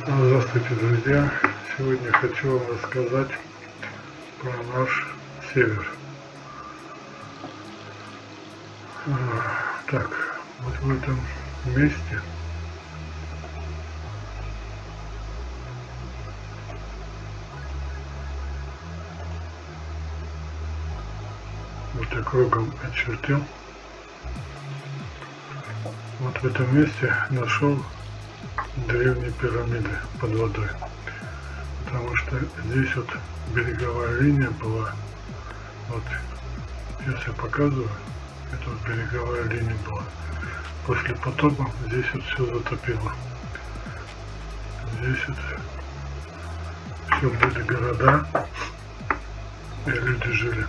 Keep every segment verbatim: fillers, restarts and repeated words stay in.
Здравствуйте, друзья! Сегодня хочу вам рассказать про наш север. Так, вот в этом месте вот я кругом очертил. Вот в этом месте нашел древние пирамиды под водой, потому что здесь вот береговая линия была. Вот сейчас я показываю, это вот береговая линия была. После потопа здесь вот все затопило. Здесь вот все были города, и люди жили.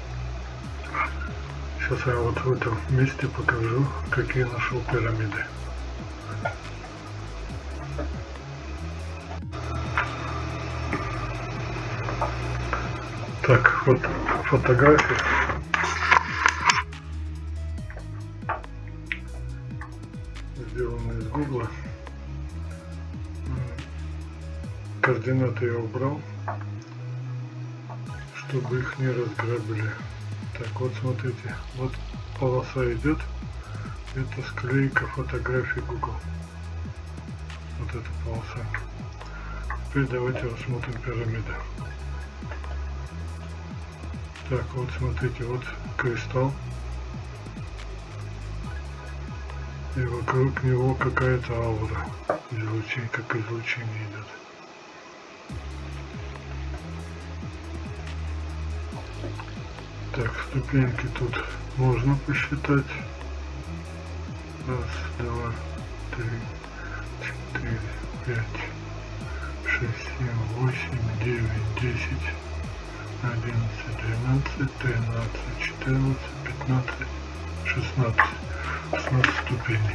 Сейчас я вот в этом месте покажу, какие нашел пирамиды. Так, вот фотография. Сделана из гугла. Координаты я убрал, чтобы их не разграбили. Так, вот смотрите, вот полоса идет. Это склейка фотографии Google. Вот эта полоса. Теперь давайте рассмотрим пирамиды. Так, вот смотрите, вот кристалл, и вокруг него какая-то аура, излучение, как излучение идет. Так, ступеньки тут можно посчитать. Раз, два, три, четыре, пять, шесть, семь, восемь, девять, десять. одиннадцать, двенадцать, тринадцать, четырнадцать, пятнадцать, шестнадцать. шестнадцать ступеней.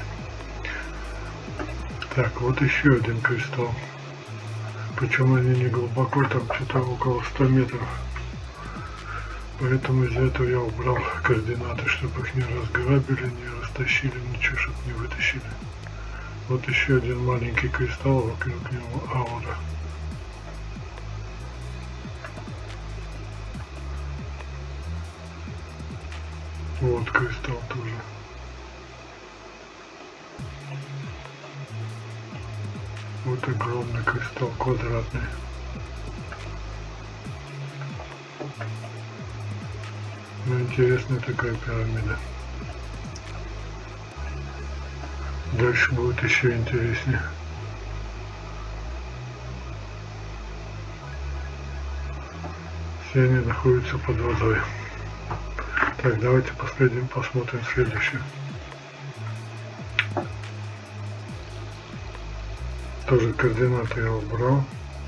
Так, вот еще один кристалл. Причем они не глубоко, там что-то около ста метров. Поэтому из-за этого я убрал координаты, чтобы их не разграбили, не растащили, ничего, чтобы не вытащили. Вот еще один маленький кристалл, вокруг него аура. Вот кристалл тоже. Вот огромный кристалл квадратный. Ну, интересная такая пирамида. Дальше будет еще интереснее. Все они находятся под водой. Так, давайте последним посмотрим следующее. Тоже координаты я убрал.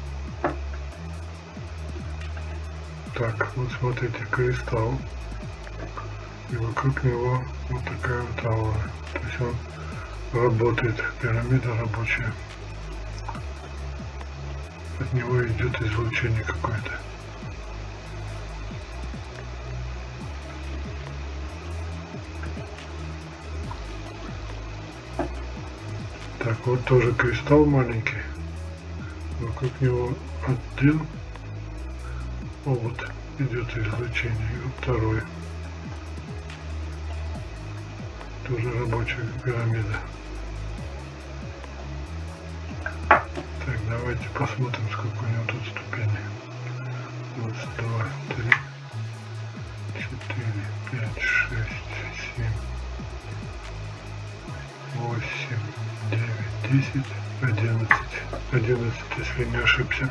Так, вот смотрите, кристалл. И вокруг него вот такая вот аура. То есть он работает, пирамида рабочая. От него идет излучение какое-то. Так, вот тоже кристалл маленький. Вокруг него один обод идет излучение. И вот второй. Тоже рабочая пирамида. Так, давайте посмотрим, сколько у него тут ступеней. Раз, два, три, четыре, пять, шесть, семь, восемь, девять, десять, одиннадцать. одиннадцать, если не ошибся.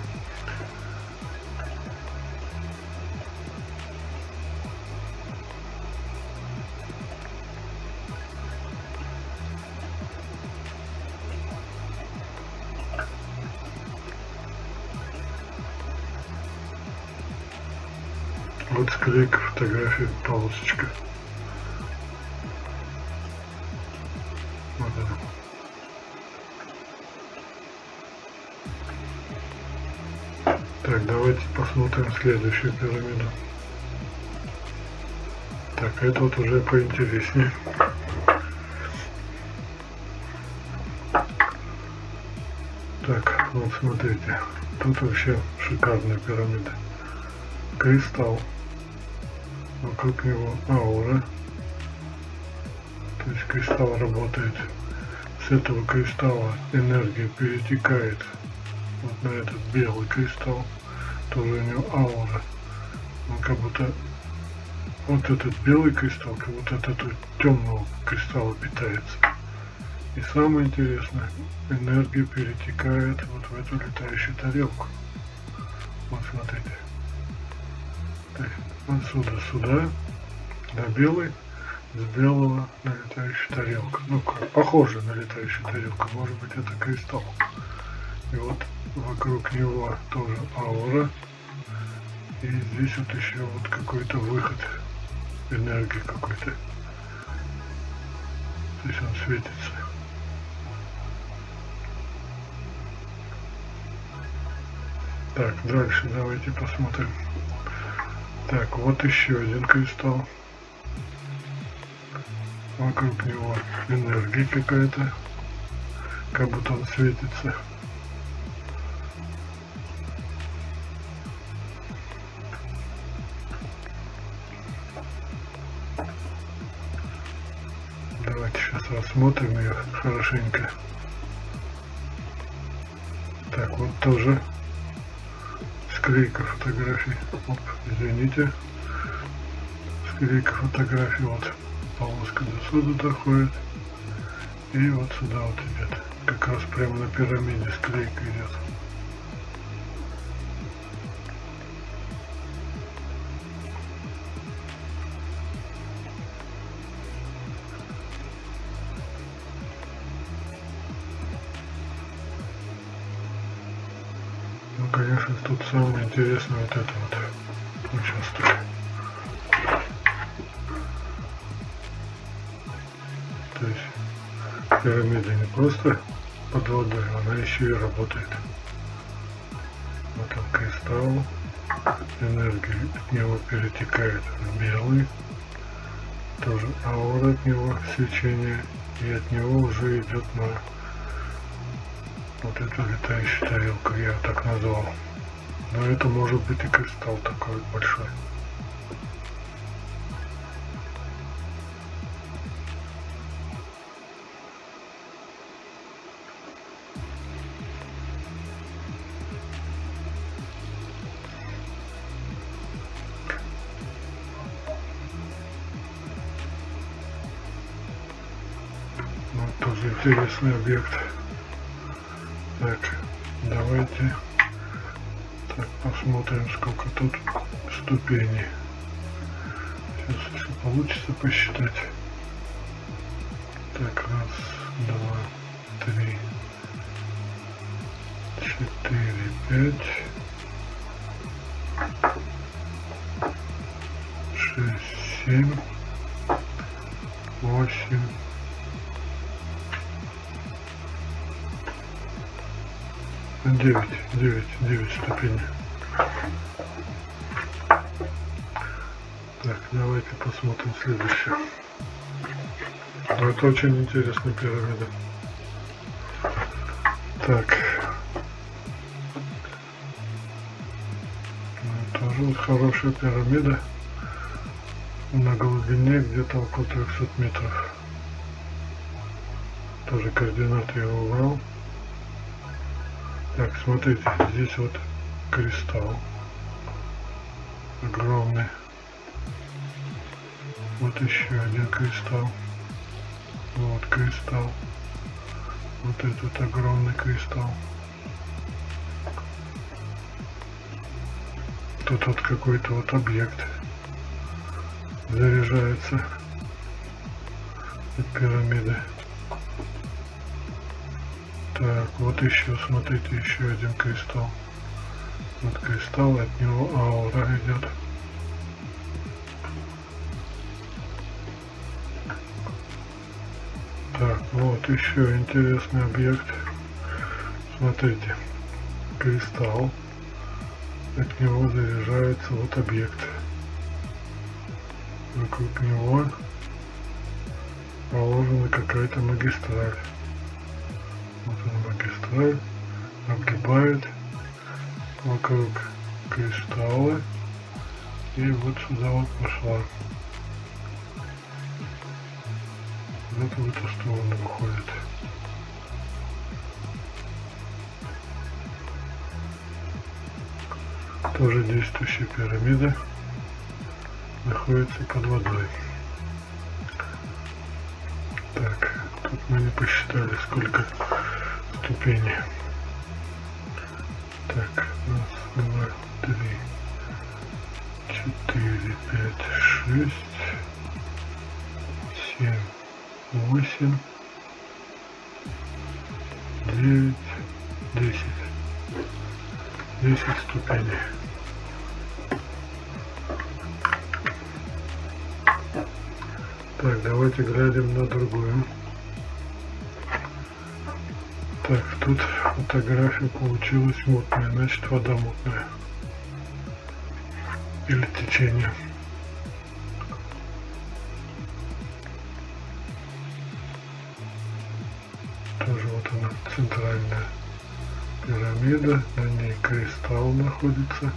Вот склейка фотографии, полосочка. Вот она. Так, давайте посмотрим следующую пирамиду. Так, это вот уже поинтереснее. Так, вот смотрите, тут вообще шикарная пирамида. Кристалл, вокруг него аура, то есть кристалл работает. С этого кристалла энергия перетекает вот на этот белый кристалл, тоже у него аура. Он как будто, вот этот белый кристалл, как будто от этого темного кристалла питается. И самое интересное, энергия перетекает вот в эту летающую тарелку. Вот смотрите. То есть отсюда сюда, на белый, с белого на летающую тарелку. Ну как, похоже на летающую тарелку, может быть это кристалл. И вот вокруг него тоже аура. И здесь вот еще вот какой-то выход энергии какой-то. Здесь он светится. Так, дальше давайте посмотрим. Так, вот еще один кристалл. Вокруг него энергия какая-то, как будто он светится. Давайте сейчас рассмотрим ее хорошенько. Так, вот тоже склейка фотографий. Оп, извините. Склейка фотографий. Вот полоска до сюда доходит. И вот сюда вот идет. Как раз прямо на пирамиде склейка идет. Ну, конечно, тут самое интересное вот это вот участок. То есть пирамида не просто под водой, она еще и работает. Вот он кристалл, энергия от него перетекает в белый, тоже аура от него, свечение, и от него уже идет на вот эту летающую тарелку, я так назвал. Но это может быть и кристалл такой вот большой. Вот тоже интересный объект. Так, давайте так посмотрим, сколько тут ступеней. Сейчас, если получится посчитать. Так, раз, два, три, четыре, пять, шесть, семь, восемь. Девять, девять, девять ступеней. Так, давайте посмотрим следующее. Ну, это очень интересная пирамида. Так. Ну, тоже вот хорошая пирамида. На глубине где-то около трёхсот метров. Тоже координаты я убрал. Так, смотрите, здесь вот кристалл огромный. Вот еще один кристалл. Вот кристалл. Вот этот огромный кристалл. Тут вот какой-то вот объект заряжается от пирамиды. Так, вот еще, смотрите, еще один кристалл. Вот кристалл, от него аура идет. Так, вот еще интересный объект. Смотрите, кристалл, от него заряжается вот объект. Вокруг него положена какая-то магистраль. Вот она магистраль, огибает вокруг кристалла и вот сюда вот пошла. Вот в эту сторону выходит. Тоже действующая пирамида находится под водой. Так, тут мы не посчитали, сколько ступеней. Так, раз, два, три, четыре, пять, шесть, семь, восемь, девять, десять. десять ступеней. Так, давайте глянем на другую. Так, тут фотография получилась мутная, значит вода мутная. Или течение. Тоже вот она, центральная пирамида, на ней кристалл находится.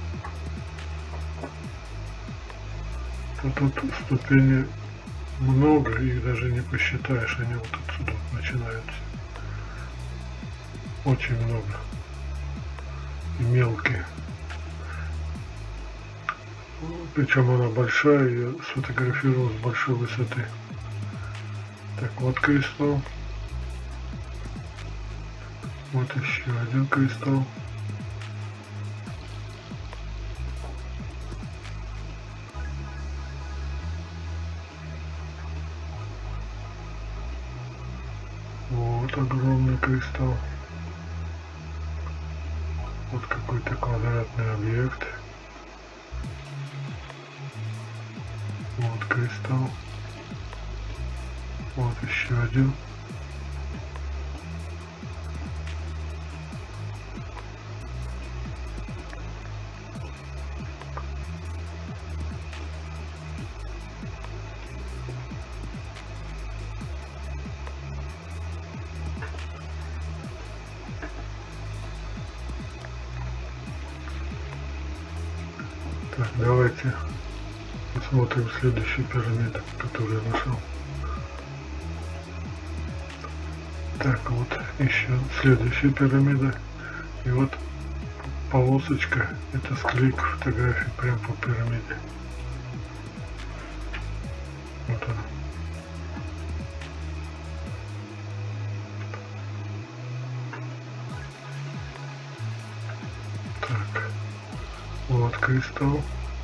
А тут ступени много, их даже не посчитаешь, они вот отсюда начинаются. Очень много. И мелкие. Причем она большая, я сфотографировал с большой высоты. Так, вот кристалл. Вот еще один кристалл. Вот огромный кристалл. Вот какой-то квадратный объект. Вот кристалл. Вот еще один. Так, давайте посмотрим следующую пирамиду, которую я нашел. Так, вот еще следующая пирамида. И вот полосочка, это склейка фотографий прямо по пирамиде. Вот она. Так, вот кристалл.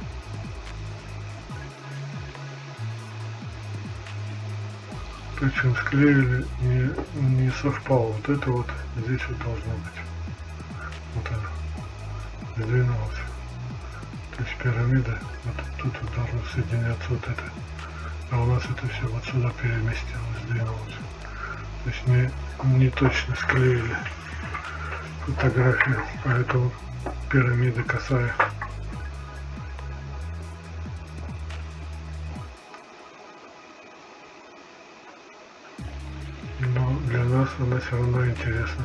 Причем склеили, не, не совпало. Вот это вот здесь вот должно быть. Вот она. Сдвинулась. То есть пирамида, вот тут вот должно соединяться вот это. А у нас это все вот сюда переместилось, сдвинулось. То есть не, не точно склеили фотографию, поэтому пирамида косая. Но для нас она все равно интересна.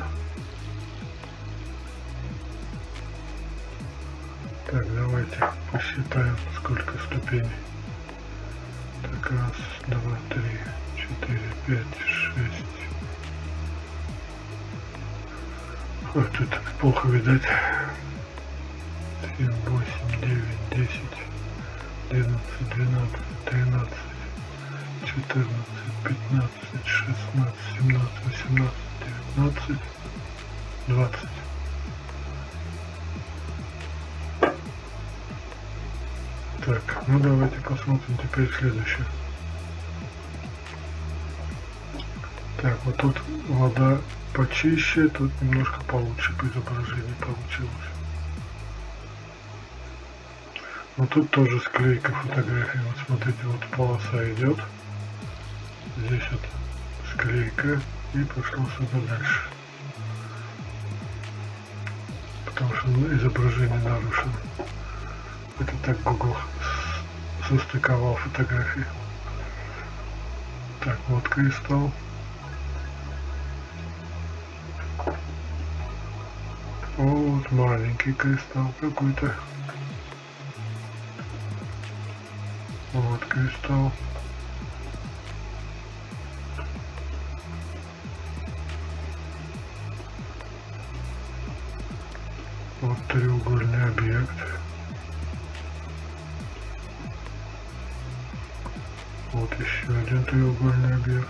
Так, давайте посчитаем, сколько ступеней. Так, раз, два, три, четыре, пять, шесть. Ой, тут плохо видать. семь, восемь, девять, десять, одиннадцать, двенадцать, тринадцать, четырнадцать, пятнадцать, шестнадцать, семнадцать, восемнадцать, девятнадцать, двадцать. Так, ну давайте посмотрим теперь следующее. Так, вот тут вода почище, тут немножко получше по изображению получилось. Но тут тоже склейка фотографии. Вот смотрите, вот полоса идет. Здесь вот склейка и пошло сюда дальше. Потому что изображение нарушено. Это так Google состыковал фотографии. Так, вот кристалл. Вот маленький кристалл какой-то. Вот кристалл. Вот треугольный объект. Вот еще один треугольный объект.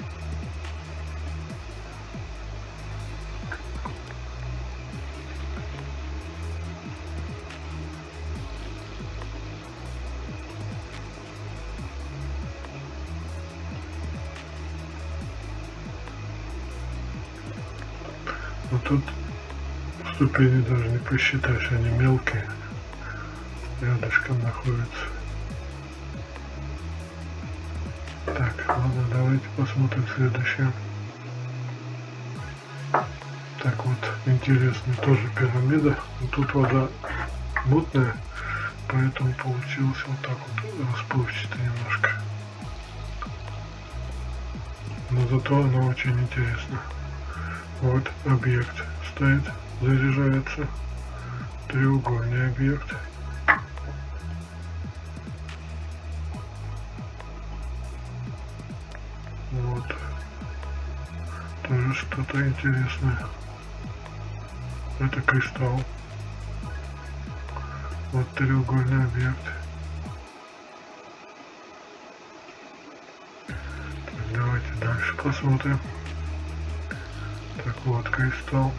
Но тут ступени даже не посчитаешь, они мелкие, рядышком находятся. Так, ладно, давайте посмотрим следующее. Так вот, интересно, тоже пирамида. Но тут вода мутная, поэтому получилось вот так вот расплывчато немножко. Но зато она очень интересна. Вот объект стоит, заряжается. Треугольный объект. Вот. Тоже что-то интересное. Это кристалл. Вот треугольный объект. Так, давайте дальше посмотрим. Так, вот кристалл.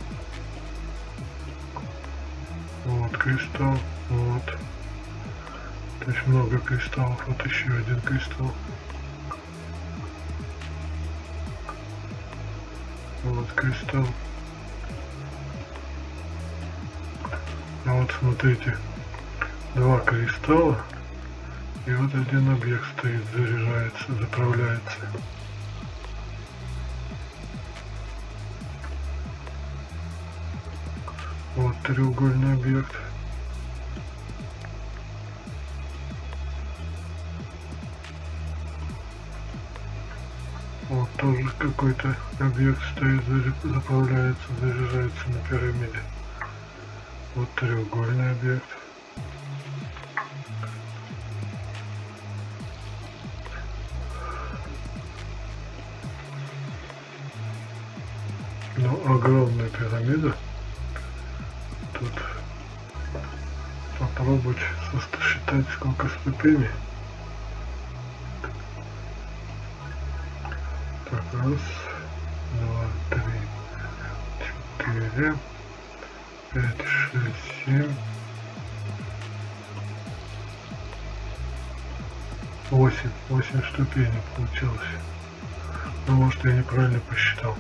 Вот кристалл. Вот. То есть много кристаллов. Вот еще один кристалл. Вот кристалл. А вот смотрите, два кристалла и вот один объект стоит, заряжается, заправляется. Вот треугольный объект. Вот тоже какой-то объект стоит, заправляется, заряжается на пирамиде. Вот треугольный объект. Ну, огромная пирамида. Тут попробовать сосчитать, сколько ступеней. Так, раз, два, три, четыре, пять, шесть, семь, восемь. Восемь ступеней получилось. Ну, может, я неправильно посчитал.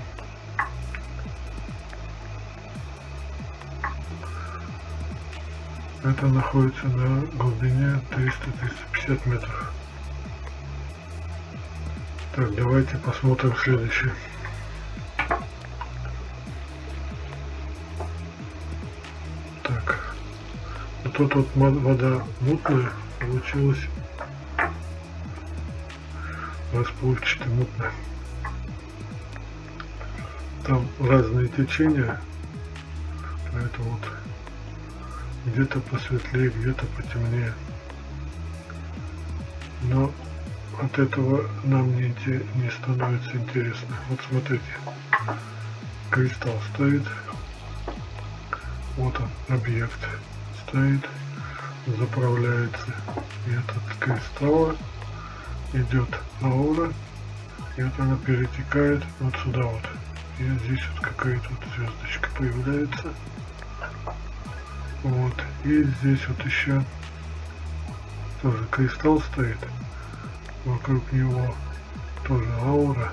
Это находится на глубине триста — триста пятьдесят метров. Так, давайте посмотрим следующее. Так, вот тут вот вода мутная, получилась расплывчатая, мутная. Там разные течения, поэтому вот где-то посветлее, где-то потемнее. Но от этого нам не, не становится интересно. Вот смотрите, кристалл стоит, вот он, объект стоит, заправляется, и от кристалла идет аура, и вот она перетекает вот сюда вот, и здесь вот какая-то вот звездочка появляется. Вот, и здесь вот еще тоже кристалл стоит, вокруг него тоже аура.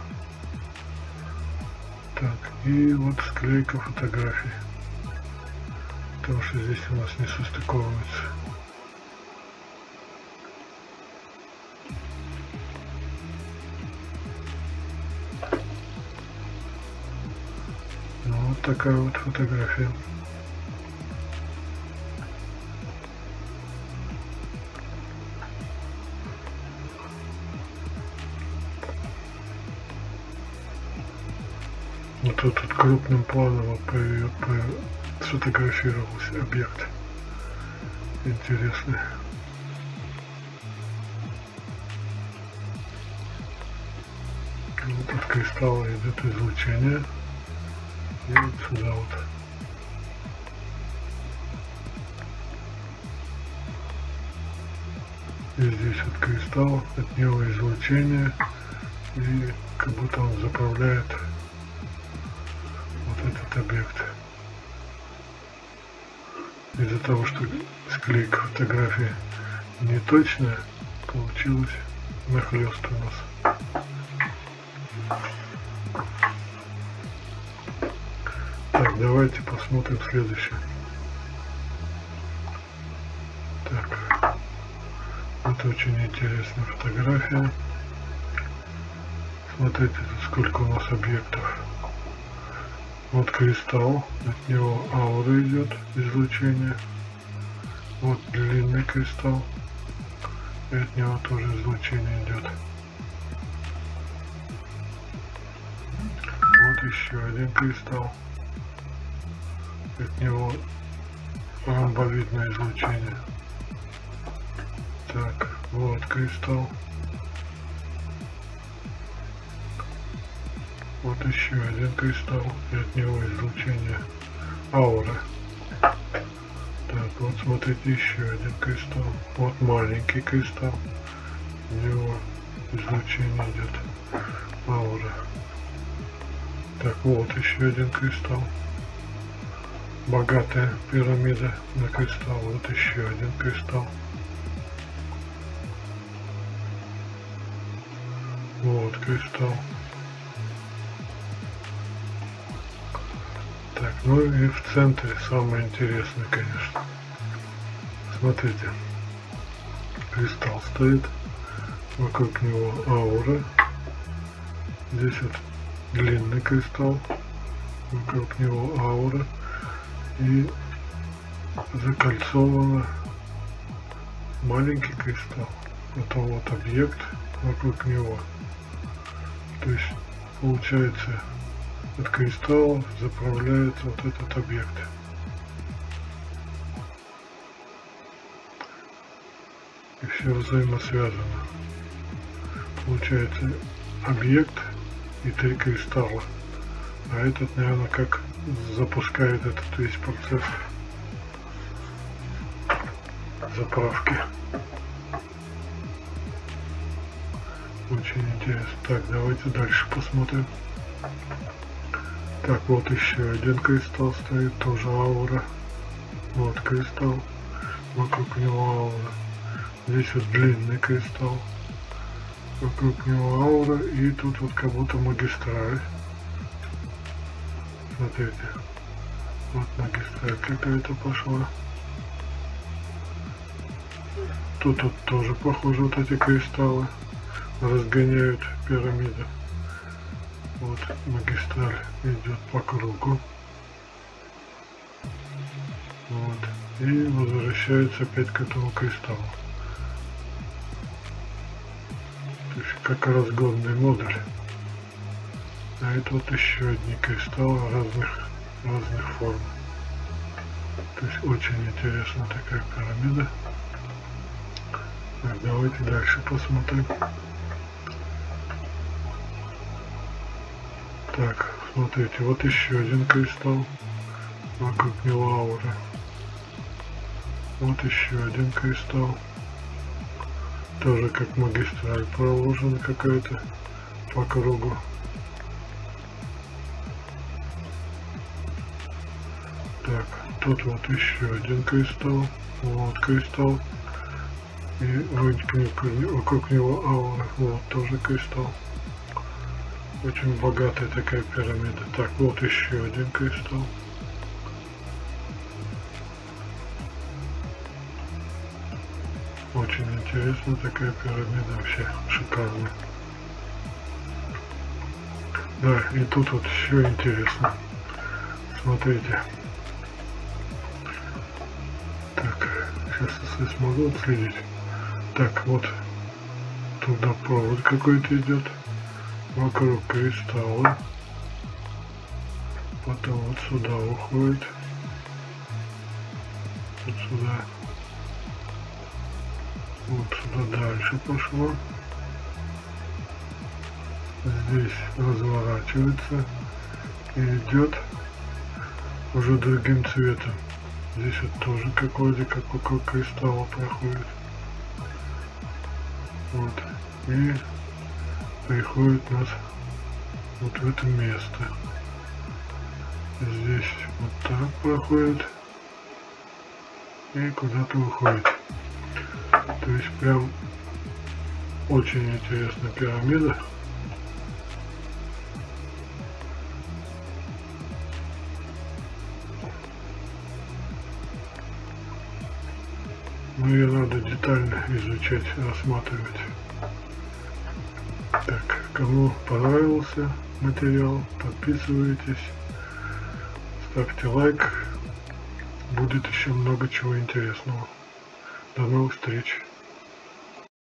Так, и вот склейка фотографий, потому что здесь у нас не состыковывается. Ну, вот такая вот фотография. Вот тут вот крупным планом вот сфотографировался объект интересный. Вот от кристалла идет излучение, и вот сюда вот. И здесь вот кристалл, от него излучение, и как будто он заправляет вот этот объект. Из-за того, что склейка фотографии не точная, получилось нахлёст у нас. Так, давайте посмотрим следующее. Так, это очень интересная фотография. Смотрите, сколько у нас объектов. Вот кристалл, от него аура идет, излучение. Вот длинный кристалл, и от него тоже излучение идет. Вот еще один кристалл, от него ромбовидное излучение. Так, вот кристалл. Вот еще один кристалл, и от него излучение аура. Так, вот смотрите, еще один кристалл. Вот маленький кристалл, у него излучение идет аура. Так, вот еще один кристалл. Богатая пирамида на кристалл. Вот еще один кристалл. Вот кристалл. Так, ну и в центре самое интересное, конечно. Смотрите, кристалл стоит, вокруг него аура. Здесь вот длинный кристалл, вокруг него аура. И закольцовано маленький кристалл. Это вот объект вокруг него. То есть получается, от кристалла заправляется вот этот объект. И все взаимосвязано. Получается объект и три кристалла. А этот, наверное, как запускает этот весь процесс заправки. Очень интересно. Так, давайте дальше посмотрим. Так, вот еще один кристалл стоит, тоже аура. Вот кристалл, вокруг него аура. Здесь вот длинный кристалл, вокруг него аура, и тут вот как будто магистраль. Смотрите, вот магистраль какая-то пошла. Тут вот тоже похоже, вот эти кристаллы разгоняют пирамиду. Вот магистраль идет по кругу. Вот. И возвращается опять к этому кристаллу. То есть как разгонный модуль. А это вот еще одни кристаллы разных, разных форм. То есть очень интересная такая пирамида. Так, давайте дальше посмотрим. Так, смотрите, вот еще один кристалл, вокруг него аура. Вот еще один кристалл, тоже как магистраль проложена какая-то по кругу. Так, тут вот еще один кристалл, вот кристалл, и вокруг него аура, вот тоже кристалл. Очень богатая такая пирамида. Так, вот еще один кристалл. Очень интересная такая пирамида, вообще шикарная. Да, и тут вот еще интересно. Смотрите. Так, сейчас я смогу отследить. Так, вот туда провод какой-то идет. Вокруг кристалла, потом вот сюда уходит, Вот сюда. Вот сюда дальше пошло. Здесь разворачивается и идет уже другим цветом. Здесь вот тоже как вроде как вокруг кристалла проходит. Вот. И приходит нас вот в это место. Здесь вот так проходит и куда-то уходит. То есть прям очень интересная пирамида. Но ее надо детально изучать, рассматривать. Так, кому понравился материал, подписывайтесь, ставьте лайк. Будет еще много чего интересного. До новых встреч!